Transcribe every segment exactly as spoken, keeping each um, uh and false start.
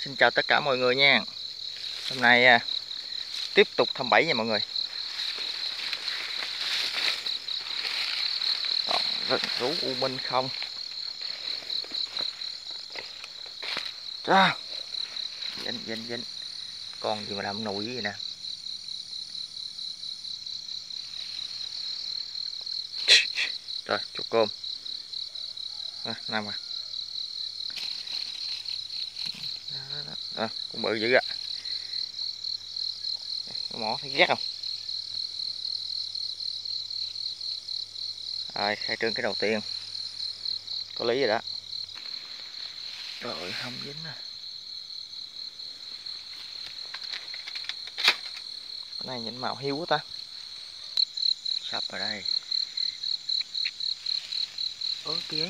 Xin chào tất cả mọi người nha. Hôm nay à, tiếp tục thăm bẫy nha mọi người. Còn rừng rú u minh không. Đó. Dính dính dính. Con gì mà làm nổi vậy nè. Rồi chuột cơm. À, nằm à. À, cũng bự dữ ạ. À. Mỏ thấy ghét không? Rồi khai trương cái đầu tiên. Có lý rồi đó. Rồi không dính nè. Cái này nhìn màu hiu quá ta. Sắp vào đây. Ơ kìa.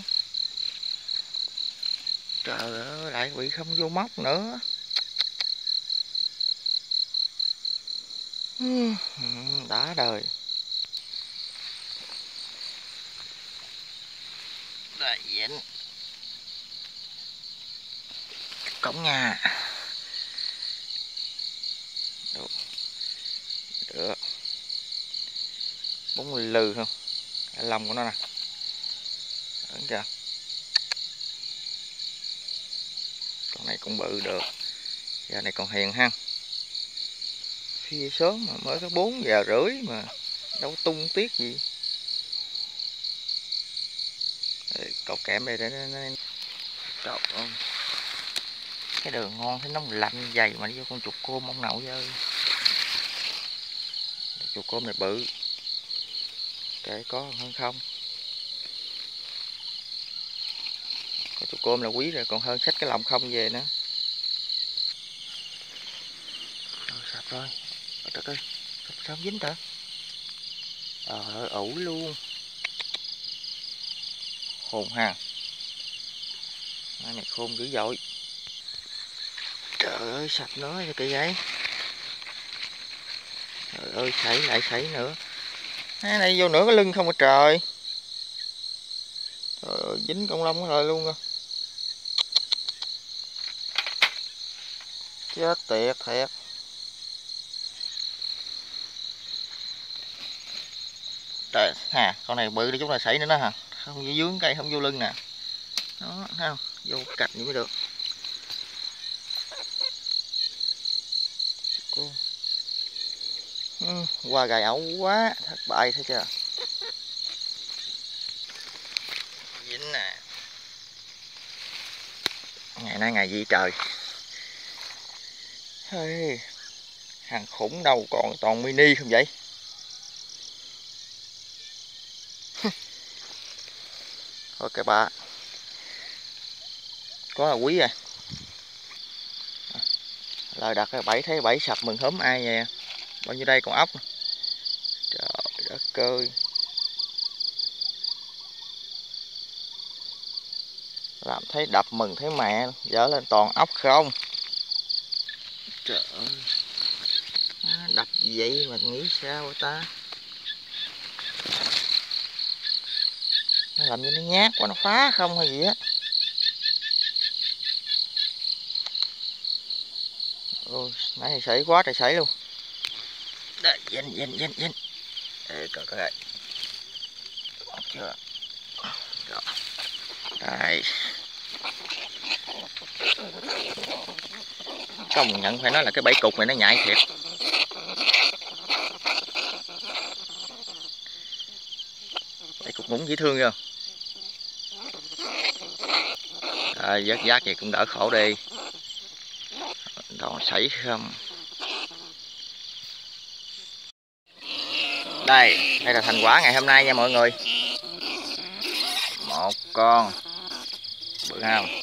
Trời ơi, lại bị không vô móc nữa. Đã đời. Đây dính. Cổng nhà. Được. Được. bốn mươi lư không? Cái lông của nó nè. Đúng chưa? Con này cũng bự được. Giờ này còn hiền ha. Khi sớm mà mới có bốn giờ rưỡi mà đâu tung tiếc gì. Cậu kẽm đây để nó. Trời ơi. Cái đường ngon thấy nó lạnh dày mà đi vô con chuột cơm ông nội ơi. Chuột cơm này bự. Kệ có hơn không. Con chuột cơm là quý rồi còn hơn xách cái lòng không về nữa. Rồi sạch rồi. Trời ơi. Sao dính ta? Ờ ủ luôn. Khôn ha. Cái này khôn dữ dội. Trời ơi sạch nó cho kỳ vậy. Trời ơi sảy lại sảy nữa. Cái này vô nửa cái lưng không mà trời. Trời ơi dính con lông rồi luôn rồi. Chết tiệt thiệt. Trời hà, con này bự đi chút là sảy nữa đó hả? Không vô dướng cây, không vô lưng nè. Đó, thấy không? Vô cạch vậy mới được. Cô. Ừ, qua gài ẩu quá, thất bại thấy chưa? Dính nè. Ngày nay ngày gì trời. Hey, hàng khủng đâu còn toàn mini không vậy? Thôi kệ bà. Có là quý rồi. Lời đặt cái bẫy thấy bẫy sập mừng hớm ai vậy? Bao nhiêu đây còn ốc. Trời đất ơi. Làm thấy đập mừng thấy mẹ. Dở lên toàn ốc không. Trời ơi. À, đập vậy mà nghĩ sao ta? Nó làm như nó nhát quá nó phá không hay gì á. Ôi, nãy thì sảy quá trời sảy luôn. Đây, dinh, dinh, dinh, dinh. Để coi coi. Được chưa? Rồi. Đây. Công nhận phải nói là cái bẫy cục này nó nhạy thiệt. Bẫy cục ngúng dễ thương không? Rồi, vớt vát gì cũng đỡ khổ đi. Còn sảy không? Đây, đây là thành quả ngày hôm nay nha mọi người. Một con. Bự không?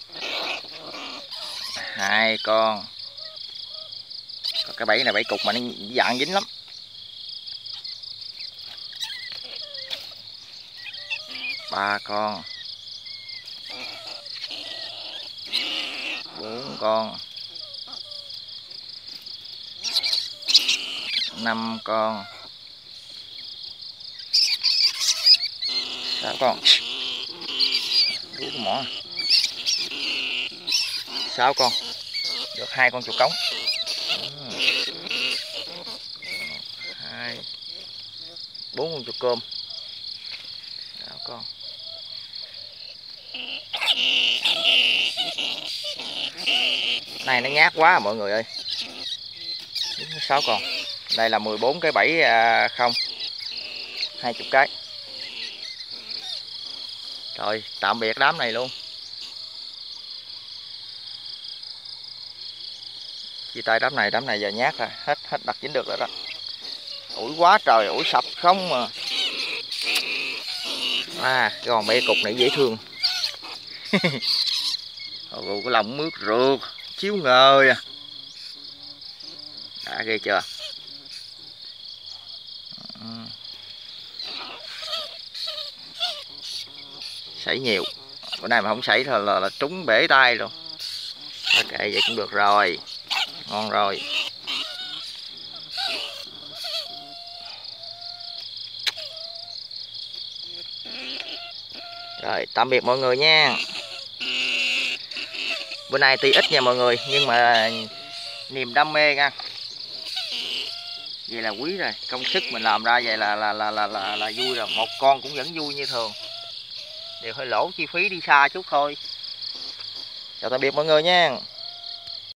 Hai con. Còn cái bẫy này bẫy cục mà nó dặn dính lắm. Ba con. Bốn con. Năm con. Sáu con. Đú cái mỏ. Sáu con. được hai con chuột cống. Hai, bốn con chuột cơm. Đó, con. Này nó nhát quá à, mọi người ơi. sáu con. Đây là mười bốn cái bẫy không, hai mươi cái. Rồi tạm biệt đám này luôn. Chia tay đám này, đám này giờ nhát rồi, hết hết đặt dính được rồi đó. Ủi quá trời, ủi sập không mà. À, cái con bê cục này dễ thương. Ồ, cái lòng mướt rượt, chiếu ngời à. Đã ghê chưa. Sảy nhiều. Bữa nay mà không sảy là, là, là trúng bể tay luôn. Ok, vậy cũng được rồi. Ngon rồi. Rồi, tạm biệt mọi người nha. Bữa nay tuy ít nha mọi người, nhưng mà niềm đam mê nha. Vậy là quý rồi, công sức mình làm ra vậy là là là là là, là vui rồi. Một con cũng vẫn vui như thường. Đều hơi lỗ chi phí đi xa chút thôi. Chào tạm biệt mọi người nha.